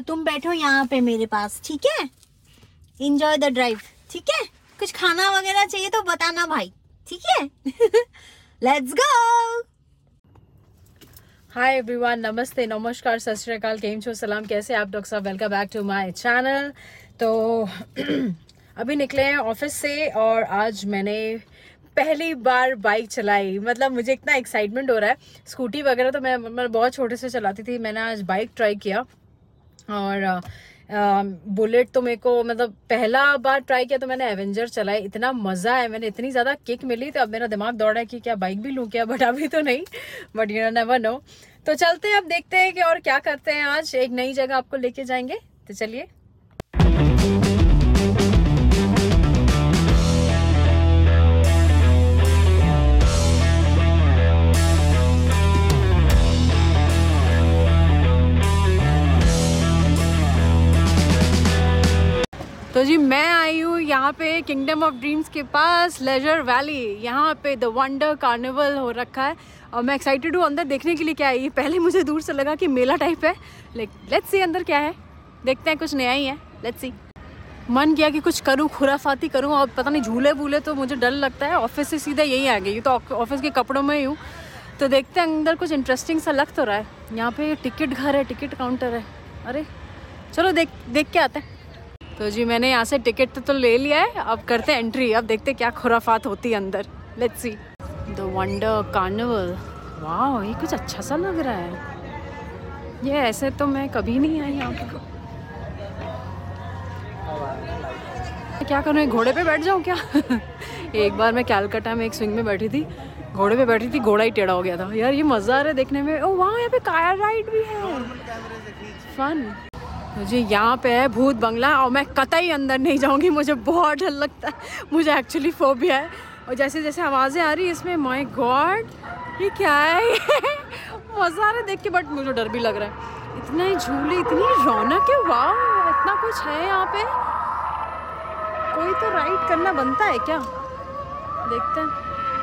तुम बैठो यहाँ पे मेरे पास, ठीक है? एंजॉय द ड्राइव, ठीक है? कुछ खाना वगैरह चाहिए तो बताना भाई, ठीक है? Let's go. हाय एवरीवन, नमस्ते, नमस्कार, सत श्री अकाल, केम छो, सलाम, कैसे आप लोग सब? Welcome back to my channel. तो अभी निकले हैं ऑफिस से और आज मैंने पहली बार बाइक चलाई। मतलब मुझे इतना एक्साइटमेंट हो रहा है। स्कूटी वगैरह तो मैं बहुत छोटे से चलाती थी, मैंने आज बाइक ट्राई किया और बुलेट तो मेरे को मतलब पहला बार ट्राई किया तो मैंने एवेंजर चलाई। इतना मज़ा है, मैंने इतनी ज़्यादा किक मिली तो अब मेरा दिमाग दौड़ा है कि क्या बाइक भी लूँ क्या, बट अभी तो नहीं, बट यू नेवर नो। तो चलते हैं, अब देखते हैं कि और क्या करते हैं। आज एक नई जगह आपको लेके जाएंगे, तो चलिए। तो जी मैं आई हूँ यहाँ पे किंगडम ऑफ ड्रीम्स के पास, लेजर वैली। यहाँ पे द वंडर कार्निवल हो रखा है और मैं एक्साइटेड हूँ अंदर देखने के लिए क्या है ये। पहले मुझे दूर से लगा कि मेला टाइप है, लेट्स सी अंदर क्या है, देखते हैं। कुछ नया ही है, लेट्स सी। मन किया कि कुछ करूँ, खुराफाती करूँ, और पता नहीं झूले वूले तो मुझे डर लगता है। ऑफिस से सीधा यही आ गई, तो ऑफिस के कपड़ों में ही हूँ, तो देखते हैं अंदर कुछ इंटरेस्टिंग सा लग तो रहा है। यहाँ पे टिकट घर है, टिकट काउंटर है। अरे चलो देख के आते हैं। तो जी मैंने यहाँ से टिकट तो ले लिया है, अब करते हैं एंट्री। अब देखते हैं क्या खुराफात होती है अंदर, let's see. The wonder carnival, वाह ये कुछ अच्छा सा लग रहा है। ये ऐसे तो मैं कभी नहीं आई यहाँ पे। क्या करूँ, घोड़े पे बैठ जाऊँ क्या? एक बार मैं कैलकाटा में एक स्विंग में बैठी थी, घोड़े पे बैठी थी, घोड़ा ही टेढ़ा हो गया था। यार ये मज़ा आ रहा है देखने में। ओ वाह, यहाँ पे कार राइड भी है, फन। मुझे यहाँ पे है भूत बंगला और मैं कतई अंदर नहीं जाऊँगी, मुझे बहुत डर लगता है, मुझे एक्चुअली फोबिया है। और जैसे जैसे आवाज़ें आ रही है इसमें, माय गॉड ये क्या है? मज़ा आ रहा है देख के, बट मुझे डर भी लग रहा है। इतना ही झूले, इतनी रौनक है, वाह इतना कुछ है यहाँ पे। कोई तो राइड करना बनता है क्या, देखते हैं।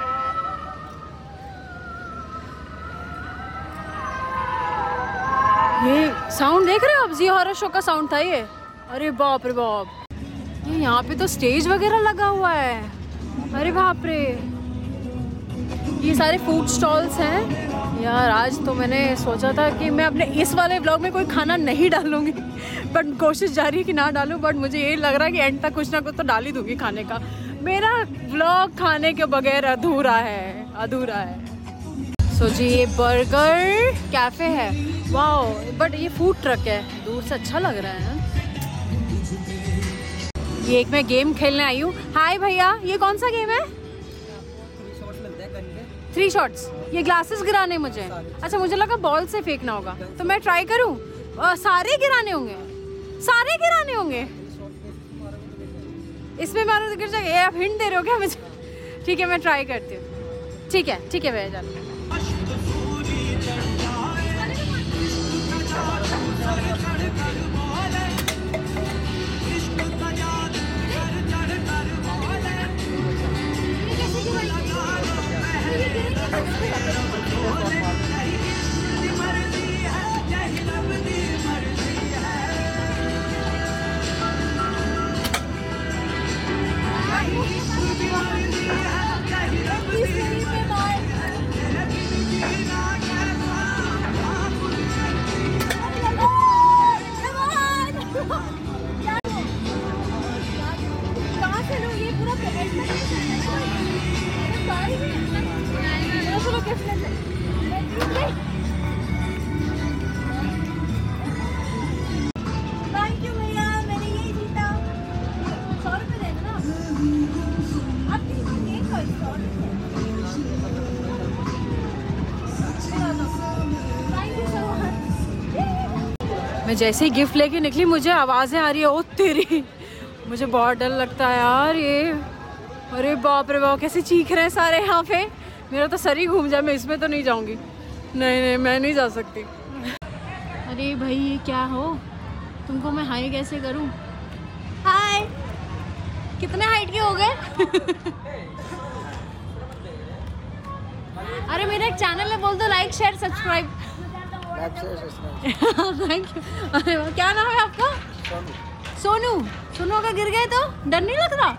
ये साउंड देख रहे हो आप, जी हॉरर शो का साउंड था ये। अरे बाप रे बाप, ये यहाँ पे तो स्टेज वगैरह लगा हुआ है। अरे बाप रे, ये सारे फूड स्टॉल्स हैं। यार आज तो मैंने सोचा था कि मैं अपने इस वाले व्लॉग में कोई खाना नहीं डालूंगी, बट कोशिश जारी है कि ना डालूं। बट मुझे ये लग रहा है कि एंड तक कुछ ना कुछ तो डाल ही दूंगी खाने का। मेरा व्लॉग खाने के बगैर अधूरा है। सो जी ये बर्गर कैफे है, वाओ, बट ये फूड ट्रक है, दूर से अच्छा लग रहा है। ये एक मैं गेम खेलने आई हूँ। हाय भैया, ये कौन सा गेम है? 3 शॉट्स। ये ग्लासेस गिराने मुझे? अच्छा, मुझे लगा बॉल से फेंकना होगा, तो मैं ट्राई करूँ। सारे गिराने होंगे इसमें मारो तो गिर जाएगा। आप हिंट दे रहे हो क्या मुझे? ठीक है मैं ट्राई करती हूँ। ठीक है भैया जानो। मैं जैसे ही गिफ्ट लेके निकली मुझे आवाज़ें आ रही है, ओ तेरी, मुझे बहुत डर लगता है यार ये। अरे बाप रे बाप, कैसे चीख रहे हैं सारे यहाँ पे, मेरा तो सर ही घूम जाए। मैं इसमें तो नहीं जाऊँगी, नहीं मैं नहीं जा सकती। अरे भाई ये क्या हो, तुमको मैं हाई कैसे करूँ? हाय, कितने हाइट के हो गए? अरे मेरा एक चैनल है, बोल दो like share subscribe. Thank you. अरे वाह, क्या नाम है आपका? सोनू। सोनू अगर गिर गए तो डर नहीं लग रहा?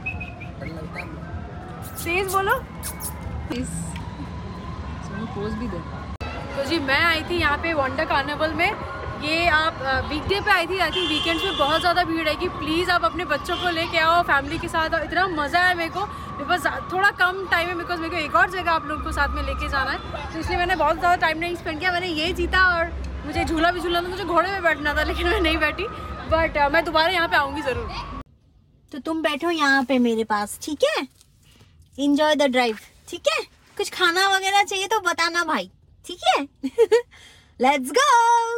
तेज बोलो प्लीज। सोनू पोज भी दे। तो जी मैं आई थी यहाँ पे वंडर कार्निवल में। ये आप वीकडे पे आई थी, आई थिंक वीकेंड्स में बहुत ज़्यादा भीड़ है कि प्लीज़ आप अपने बच्चों को लेके आओ फैमिली के साथ। इतना मज़ा है मेरे को, बिकॉज थोड़ा कम टाइम है, बिकॉज मेरे को एक और जगह आप लोगों को साथ में लेके जाना है, तो इसलिए मैंने बहुत ज़्यादा टाइम नहीं स्पेंड किया। मैंने ये जीता और मुझे झूला भी झूला था, मुझे घोड़े में बैठना था लेकिन मैं नहीं बैठी, बट मैं दोबारा यहाँ पे आऊँगी ज़रूर। तो तुम बैठो यहाँ पे मेरे पास, ठीक है? इंजॉय द ड्राइव, ठीक है? कुछ खाना वगैरह चाहिए तो बताना भाई, ठीक है? Let's go.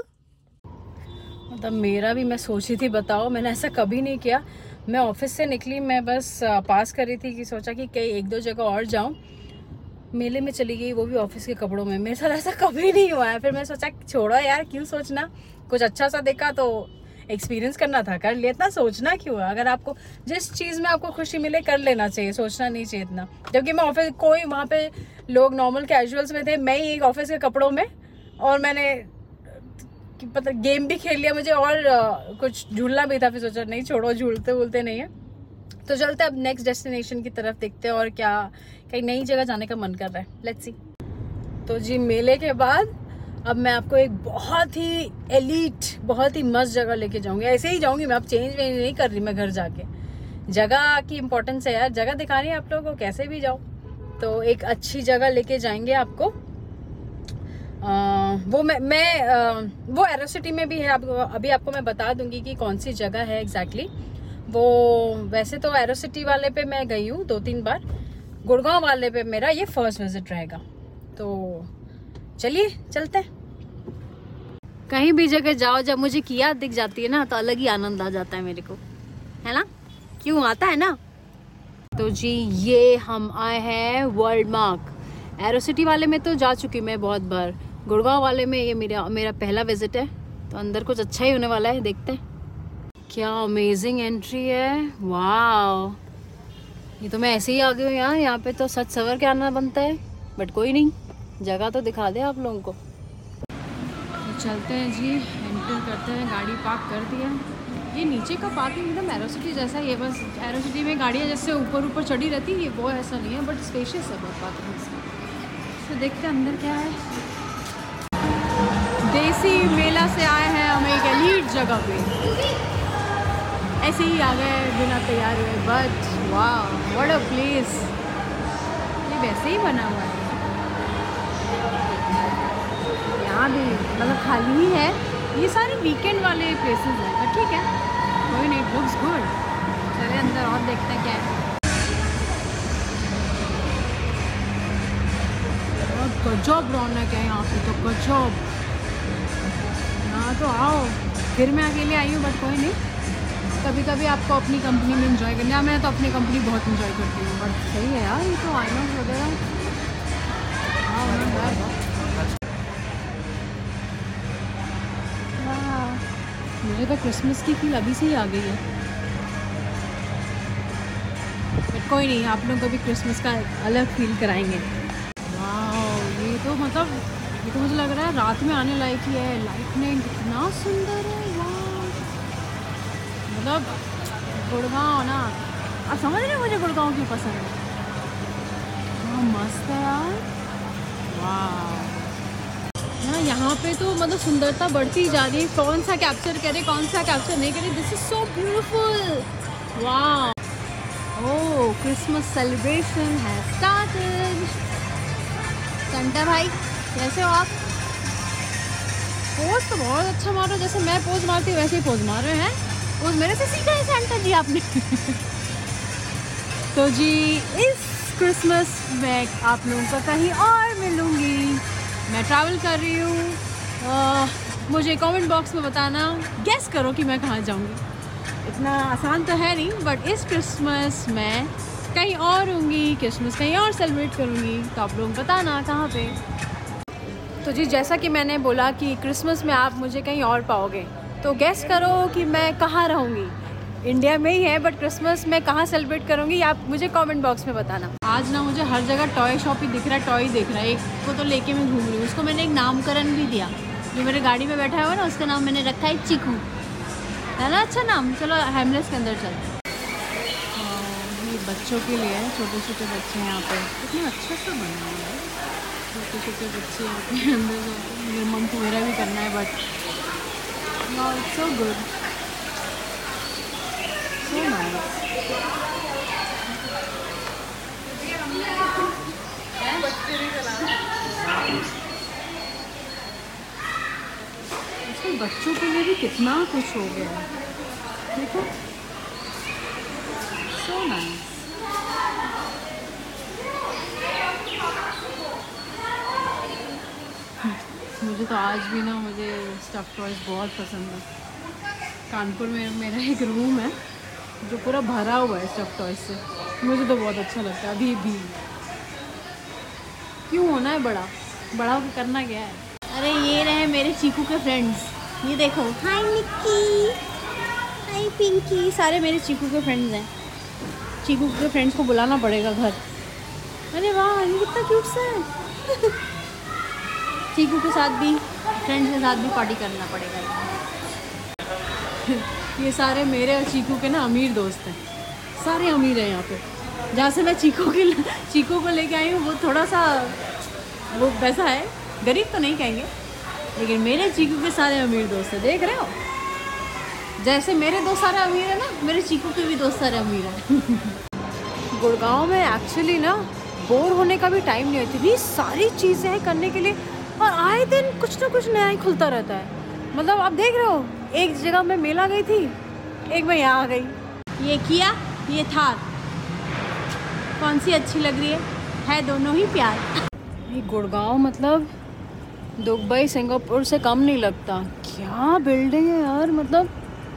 मतलब मेरा भी, मैं सोची थी, बताओ मैंने ऐसा कभी नहीं किया। मैं ऑफिस से निकली, मैं बस पास कर रही थी कि सोचा कि कई एक दो जगह और जाऊं, मेले में चली गई, वो भी ऑफिस के कपड़ों में। मेरे साथ ऐसा कभी नहीं हुआ है। फिर मैं सोचा छोड़ो यार, क्यों सोचना, कुछ अच्छा सा देखा तो एक्सपीरियंस करना था, कर लिया, इतना सोचना क्यों है? अगर आपको जिस चीज़ में आपको खुशी मिले कर लेना चाहिए, सोचना नहीं चाहिए इतना। जबकि मैं ऑफिस, कोई वहाँ पे लोग नॉर्मल कैजुअल्स में थे, मैं ही एक ऑफिस के कपड़ों में, और मैंने पता गेम भी खेल लिया मुझे, और कुछ झूलना भी था। फिर सोचा नहीं छोड़ो, झूलते वूलते नहीं है, तो चलते अब नेक्स्ट डेस्टिनेशन की तरफ देखते हैं, और क्या कहीं नई जगह जाने का मन कर रहा है, लेट्स सी। तो जी मेले के बाद अब मैं आपको एक बहुत ही एलीट, बहुत ही मस्त जगह लेके जाऊंगी। ऐसे ही जाऊंगी मैं, अब चेंज वेंज नहीं कर रही मैं घर जाके। जगह की इम्पोर्टेंस है यार, जगह दिखानी है आप लोगों को, कैसे भी जाओ। तो एक अच्छी जगह लेके जाएंगे आपको। वो वो एरोसिटी में भी है, अभी आपको मैं बता दूंगी कि कौन सी जगह है एग्जैक्टली। वो वैसे तो एरोसिटी वाले पे मैं गई हूँ 2-3 बार, गुड़गांव वाले पे मेरा ये फर्स्ट विजिट रहेगा। तो चलिए चलते हैं। कहीं भी जगह जाओ, जब मुझे किया दिख जाती है ना तो अलग ही आनंद आ जाता है मेरे को, है ना? क्यों आता है ना? तो जी ये हम आए हैं वर्ल्ड मार्क। एरोसिटी वाले में तो जा चुकी मैं बहुत बार, गुड़गांव वाले में ये मेरा पहला विजिट है, तो अंदर कुछ अच्छा ही होने वाला है, देखते हैं। क्या अमेजिंग एंट्री है, वाह! ये तो मैं ऐसे ही आ गई हूँ यार, यहाँ पे तो सच सवर के आना बनता है, बट कोई नहीं, जगह तो दिखा दे आप लोगों को। तो चलते हैं जी, एंटर करते हैं, गाड़ी पार्क कर दिया। ये नीचे का पार्किंग एकदम एरोसिटी जैसा ही है, बस एरोसिटी में गाड़ियाँ जैसे ऊपर ऊपर चढ़ी रहती है, ये वो ऐसा नहीं है, बट स्पेशियस है बहुत पार्किंग इसका। तो देखते हैं अंदर क्या है। देसी मेला से आए हैं हम एक एलीट जगह पे, ऐसे ही आ गए बिना तैयार हुए, बट वाह व्हाट अ प्लेस। ये वैसे ही बना हुआ है, यहाँ भी मतलब खाली ही है, ये सारे वीकेंड वाले प्लेसेस हैं, पर ठीक है कोई नहीं, लुक्स गुड। चलिए अंदर और देखते हैं क्या है। गजब रौनक है यहाँ पे, तो गजब। यहाँ तो आओ, फिर मैं अकेले आई हूँ, बट कोई नहीं, कभी कभी आपको अपनी कंपनी में एंजॉय करना है। मैं तो अपनी कंपनी बहुत एंजॉय करती हूँ, बट सही है यार, ये तो आइनॉक्स वगैरह। मुझे तो क्रिसमस की फील अभी से ही आ गई है, बट कोई नहीं, आप लोगों को भी क्रिसमस का अलग फील कराएंगे। वाह, ये तो मतलब ये तो मुझे लग रहा है रात में आने लायक ही है, लाइटनिंग कितना सुंदर है, वाह! मतलब गुड़गांव ना, आप समझ रहे हो मुझे गुड़गांव क्यों पसंद है, हाँ मस्त है यार, वाह! हाँ यहाँ पे तो मतलब सुंदरता बढ़ती जा रही है, कौन सा कैप्चर करे कौन सा कैप्चर नहीं करे, दिस इज सो ब्यूटीफुल, वाह! Oh, Christmas celebration has started. Santa भाई कैसे हो आप? पोज तो बहुत अच्छा मार रहे हो, जैसे मैं पोज मारती हूँ वैसे ही पोज मार रहे हैं, पोज मेरे से सीखा है सेंटा जी आपने। तो जी इस क्रिसमस में आप लोगों को कहीं और मिलूंगी, मैं ट्रैवल कर रही हूँ, मुझे कमेंट बॉक्स में बताना, गेस करो कि मैं कहाँ जाऊँगी। इतना आसान तो है नहीं, बट इस क्रिसमस में कहीं और होंगी, क्रिसमस कहीं और सेलिब्रेट करूँगी, तो आप लोग बताना कहाँ पे। तो जी जैसा कि मैंने बोला कि क्रिसमस में आप मुझे कहीं और पाओगे, तो गेस करो कि मैं कहाँ रहूँगी। इंडिया में ही है, बट क्रिसमस में कहाँ सेलिब्रेट करूँगी आप मुझे कमेंट बॉक्स में बताना। आज ना मुझे हर जगह टॉय शॉप ही दिख रहा है, टॉय दिख रहा है, एक को तो लेके मैं घूम रही हूँ, उसको मैंने एक नामकरण भी दिया, जो मेरे गाड़ी में बैठा हुआ है ना, उसका नाम मैंने रखा है चीकू, है ना? अच्छा नाम। चलो हेमलेस के अंदर चलते हैं। ये बच्चों के लिए है, छोटे छोटे बच्चे हैं यहाँ पे। कितना अच्छा सा बना हुआ है, छोटे छोटे बच्चे यहाँ पे अंदर जाते हैं। मेरे मन को मेरा भी करना है, but so good, so nice. बच्चों के लिए भी कितना कुछ हो गया है, देखो, सो नाइस। मुझे तो आज भी ना, मुझे स्टफ टॉयज बहुत पसंद है। कानपुर में मेरा एक रूम है जो पूरा भरा हुआ है स्टफ टॉयज से। मुझे तो बहुत अच्छा लगता है अभी भी। क्यों होना है बड़ा, बड़ा होकर करना क्या है? अरे ये रहे मेरे चीकू के फ्रेंड्स, ये देखो। हाय निक्की, हाय पिंकी, सारे मेरे चीकू के फ्रेंड्स हैं। चीकू के फ्रेंड्स को बुलाना पड़ेगा घर। अरे वाह, ये कितना क्यूट सा है। चीकू के साथ भी, फ्रेंड्स के साथ भी पार्टी करना पड़ेगा। ये सारे मेरे और चीकू के ना अमीर दोस्त हैं, सारे अमीर हैं यहाँ पे। जहाँ से मैं चीकू को लेके आई हूँ, वो थोड़ा सा वो वैसा है, गरीब तो नहीं कहेंगे, लेकिन मेरे चीकू के सारे अमीर दोस्त हैं। देख रहे हो, जैसे मेरे दोस्त सारे अमीर है ना, मेरे चीकू के भी दोस्त सारे अमीर हैं। गुड़गांव में एक्चुअली ना बोर होने का भी टाइम नहीं होती, इतनी सारी चीज़ें हैं करने के लिए, और आए दिन कुछ ना कुछ नया ही खुलता रहता है। मतलब आप देख रहे हो, एक जगह मैं मेला गई थी, एक मैं यहाँ आ गई। ये किया, ये थार, कौन सी अच्छी लग रही है दोनों ही प्यार। ये गुड़गांव मतलब दुबई सिंगापुर से कम नहीं लगता। क्या बिल्डिंग है यार, मतलब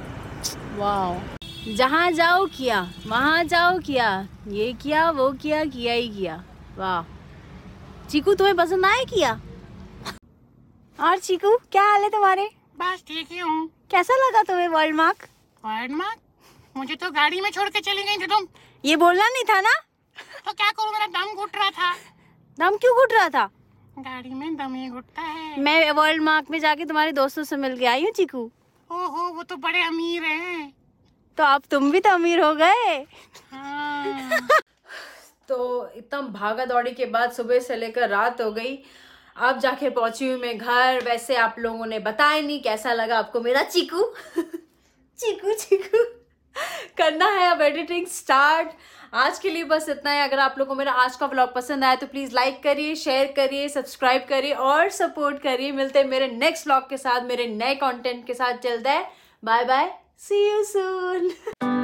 वाह। जहाँ जाओ किया, वहाँ जाओ किया, ये किया वो किया, किया ही किया। वाह चीकू, तुम्हें पसंद आया किया? और चीकू क्या हाल है तुम्हारे? बस ठीक ही हूँ। कैसा लगा तुम्हें वर्ल्ड मार्क? World mark? मुझे तो गाड़ी में छोड़ के चली गई थी तुम। ये बोलना नहीं था ना? तो क्या करूँ, मेरा दम घुट रहा था। दम क्यों घुट रहा था? गाड़ी में दम ही घुटता है। मैं वर्ल्ड मार्क में जाके तुम्हारे दोस्तों से मिल के आई हूँ चीकू। ओहो, वो तो बड़े अमीर हैं। तो अब तुम भी तो अमीर हो गए। हाँ। तो इतना भागा दौड़ी के बाद सुबह से लेकर रात हो गई, अब जाके पहुंची हूँ मैं घर। वैसे आप लोगों ने बताया नहीं कैसा लगा आपको मेरा चीकू। चीकू चीकू करना है अब एडिटिंग स्टार्ट। आज के लिए बस इतना है। अगर आप लोगों को मेरा आज का व्लॉग पसंद आया तो प्लीज लाइक करिए, शेयर करिए, सब्सक्राइब करिए और सपोर्ट करिए। मिलते हैं मेरे नेक्स्ट व्लॉग के साथ, मेरे नए कंटेंट के साथ। चलता है, bye bye, see you soon.